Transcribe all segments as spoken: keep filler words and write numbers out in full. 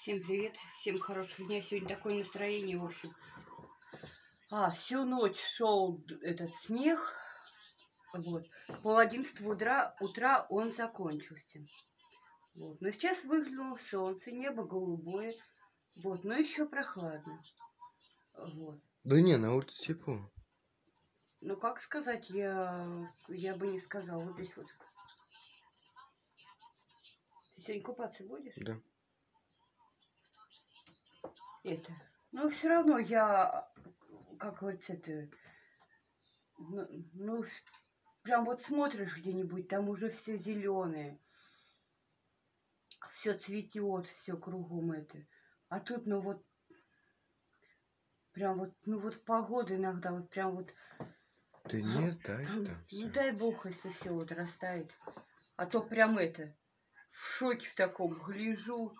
Всем привет, всем хорошего дня. Сегодня такое настроение, в общем. А, всю ночь шел этот снег. Вот. Пол одиннадцатого утра, утра он закончился. Вот. Но сейчас выглянуло солнце, небо голубое. Вот. Но еще прохладно. Вот. Да не, на улице тепло. Ну, как сказать, я, я бы не сказала. Вот здесь вот. Ты сегодня купаться будешь? Да. Это. Ну, все равно я, как говорится, это, ну, ну, прям вот смотришь где-нибудь, там уже все зеленое, все цветет, все кругом это. А тут, ну вот, прям вот, ну вот погода иногда, вот прям вот. Да нет, дай там Ну все. дай бог, если все вот растает. А то прям это, в шоке в таком, гляжу.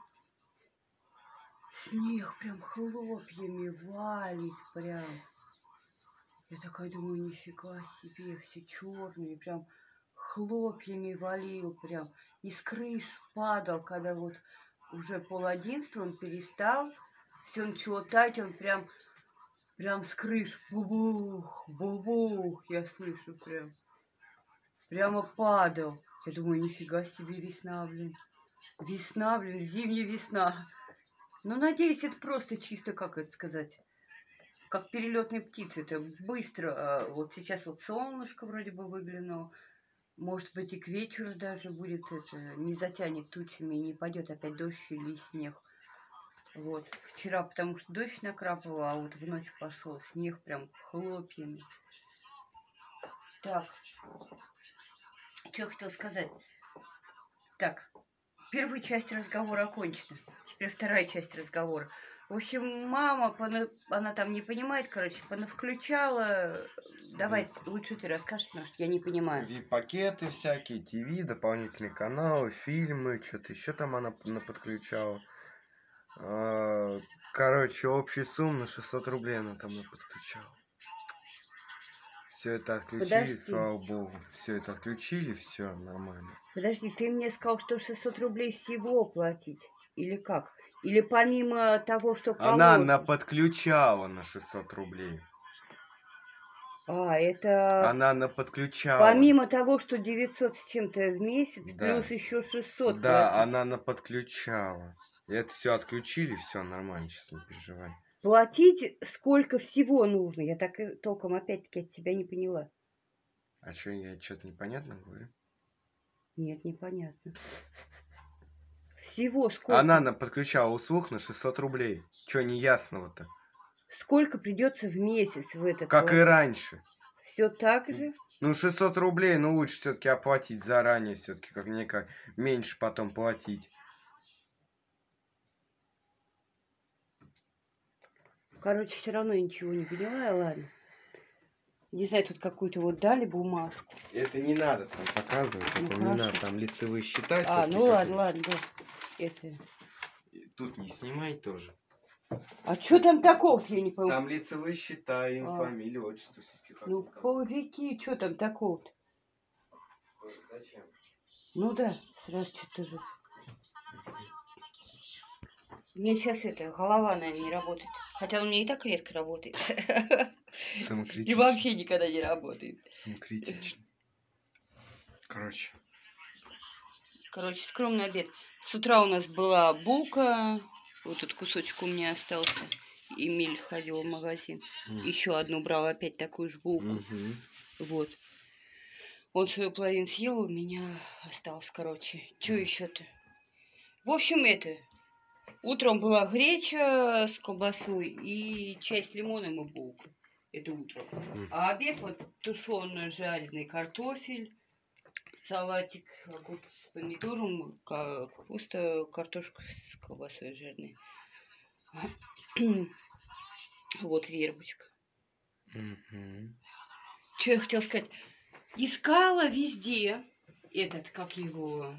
Снег прям хлопьями валит прям. Я такая думаю, нифига себе, все черные, прям хлопьями валил прям. Из крыш падал, когда вот уже пол одиннадцатого он перестал. Все начало таять, он прям, прям с крыш. Бубух, бубух, я слышу прям. Прямо падал. Я думаю, нифига себе, весна, блин. Весна, блин, зимняя весна. Ну, надеюсь, это просто чисто, как это сказать, как перелетные птицы. Это быстро. Вот сейчас вот солнышко вроде бы выглянуло. Может быть, и к вечеру даже будет это, не затянет тучами, не пойдет опять дождь или снег. Вот. Вчера, потому что дождь накрапывал, а вот в ночь пошел снег прям хлопьями. Так. Что хотел сказать? Так. Первая часть разговора окончена. Теперь вторая часть разговора. В общем, мама, она там не понимает, короче, включала. Давай, лучше ты расскажешь, потому что я не понимаю. Ви-пакеты всякие, ТВ, дополнительные каналы, фильмы, что-то еще там она подключала. Короче, общая сумма на шестьсот рублей она там подключала. Все это отключили, подожди. Слава богу. Все это отключили, все нормально. Подожди, ты мне сказал, что шестьсот рублей всего платить? Или как? Или помимо того, что положено? Она на подключала на шестьсот рублей. А, это... Она на подключала. Помимо того, что девятьсот с чем-то в месяц, да. Плюс еще шестьсот. Да, платить. Она на подключала. И это все отключили, все нормально, сейчас не переживай. Платить сколько всего нужно? Я так и толком опять-таки от тебя не поняла. А что, я что-то непонятно говорю? Нет, непонятно. Всего сколько? Она на подключала услуг на шестьсот рублей. Что неясного-то? Сколько придется в месяц в этот? Как платить? И раньше. Все так же? Ну, шестьсот рублей, ну, лучше все-таки оплатить заранее, все-таки как-никак. Меньше потом платить. Короче, все равно ничего не поняла, ладно. Не знаю, тут какую-то вот дали бумажку. Это не надо там показывать, ну, это хорошо. Не надо, там лицевые счета. А, ну ладно, ладно, да. Это... Тут не снимай тоже. А что там такого, я не понял? Там лицевые счета, им, а. Фамилия, отчество. Ну, половики, что там такого-то? Зачем? Ну да, сразу что-то же. У меня сейчас это, голова, наверное, не работает. Хотя у меня и так редко работает. И вообще никогда не работает. Самокритично. Короче. Короче, скромный обед. С утра у нас была булка. Вот тут кусочек у меня остался. Эмиль ходил в магазин. Mm. Еще одну брал, опять такую же булку. Mm-hmm. Вот. Он свою половину съел, у меня осталось, короче. Че mm. еще-то? В общем, это... Утром была греча с колбасой и чай с лимоном и булка. Это утром. Mm. А обед вот тушеный жареный картофель, салатик, огурец с помидором, капуста, картошка с колбасой жареной. Вот вербочка. Mm-hmm. Что я хотела сказать? Искала везде этот, как его...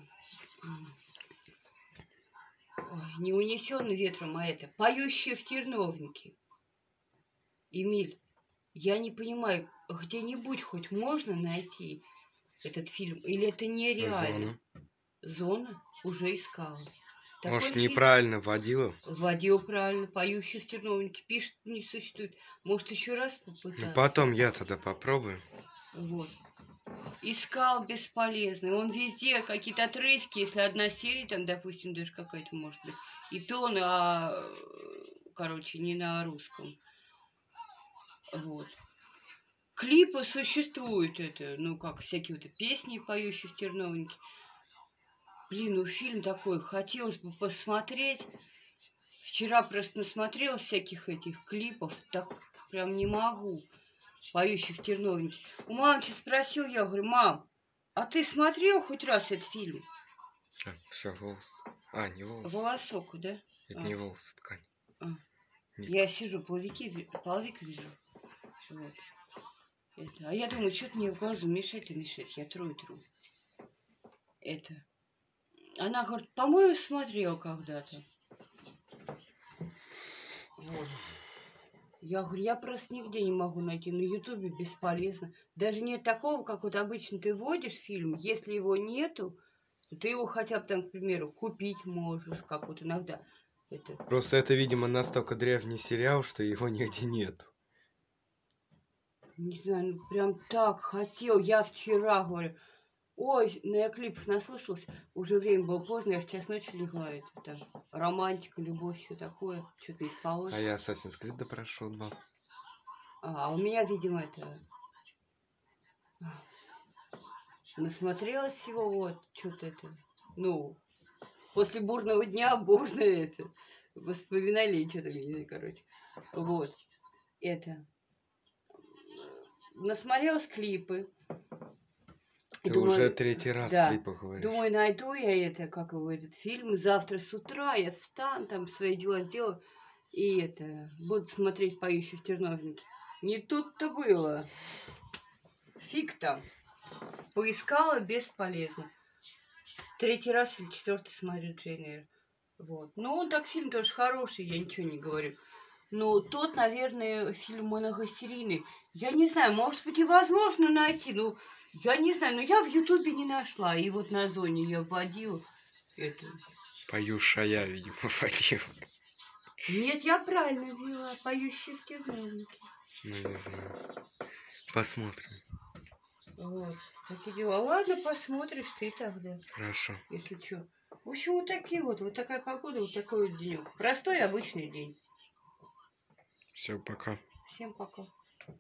Ой, не унесенный ветром, а это, поющие в терновнике. Эмиль, я не понимаю, где-нибудь хоть можно найти этот фильм? Или это нереально? Зона. Зона? Уже искала. Такой Может, фильм. неправильно вводила? Вводил правильно. Поющий в терновнике. Пишет, не существует. Может, еще раз попытаться? Ну, потом я тогда попробую. Вот. Искал бесполезно. Он везде какие-то отрывки, если одна серия, там, допустим, даже какая-то может быть. И то на, короче, не на русском. Вот. Клипы существуют, это, ну, как всякие вот песни, поющие в терновнике. Блин, ну фильм такой, хотелось бы посмотреть. Вчера просто насмотрелась всяких этих клипов, так прям не могу. Поющий в терновнике. У мамки спросил, я говорю, мам, а ты смотрел хоть раз этот фильм? А, все, волос. А, не волос. Волосок, да? Это а. не волос, ткань. А. Я сижу, половики, половик вижу. Вот. Это. А я думаю, что-то мне в глазу мешать и мешать. Я трою тру. Это. Она говорит, по-моему, смотрел когда-то. Вот. Я говорю, я просто нигде не могу найти. На ютубе бесполезно. Даже нет такого, как вот обычно ты вводишь фильм. Если его нету, то ты его хотя бы там, к примеру, купить можешь, как вот иногда. Это... Просто это, видимо, настолько древний сериал, что его нигде нет. Не знаю, ну прям так хотел. Я вчера говорю, ой, ну я клипов наслушалась, уже время было поздно, я в час ночи легла. Это там романтика, любовь, все такое, что-то не спалось. А я Assassin's Creed допрошел два. А, а у меня, видимо, это... Насмотрелась всего, вот, что-то это, ну, после бурного дня, бурное это, воспоминания, что-то, короче, вот, это, насмотрелась клипы. Ты думаю, уже третий раз да, клипы говоришь. Думаю, найду я это, как его, этот фильм, завтра с утра я встану, там свои дела сделаю, и это, буду смотреть «Поющий в терновнике». Не тут-то было. Фиг там. Поискала, бесполезно. Третий раз или четвертый смотрю Джейн Эйр. Вот. Ну, он так фильм тоже хороший, я ничего не говорю. Но тот, наверное, фильм многосерийный. Я не знаю, может быть, и возможно найти. Ну, я не знаю, но я в Ютубе не нашла. И вот на Зоне я вводила эту. Поющая, видимо, вводила. Нет, я правильно ввела. Поющий в терновнике. Ну, не знаю. Посмотрим. Вот. Такие дела. Ладно, посмотришь ты тогда. Хорошо. Если что. В общем, вот такие вот. Вот такая погода, вот такой вот денек. Простой обычный день. Все, пока. Всем пока.